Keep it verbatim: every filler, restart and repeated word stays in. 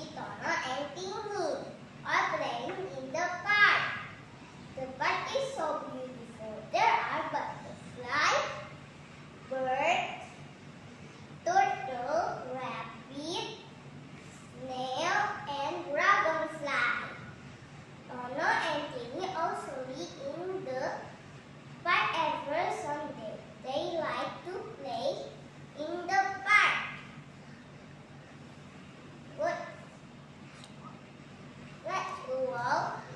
Tono and Tingy are playing in the park. The park is so beautiful. There are butterflies, birds, turtle, rabbit, snail, and dragonfly. Tono and Tingy also live in the park every Sunday. They like to play in the park. Good. Let's go out.